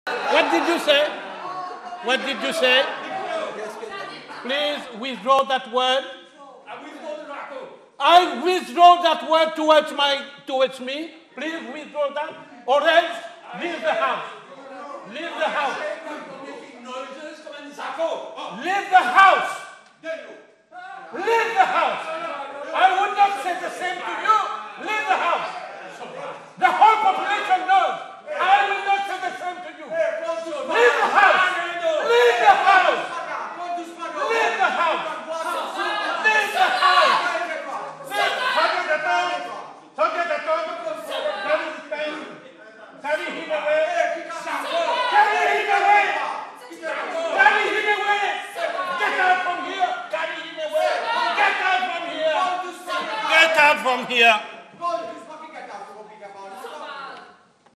What did you say? What did you say? Please withdraw that word. I withdraw that word towards me. Please withdraw that, or else leave the house. Leave the house. Leave the house. Leave the house. I would not say the same to you. Leave the house. The whole population knows. I will not say the same to you. Leave the house. Leave the house. Leave the house. Leave the house. Forget the tongue. Carry him away.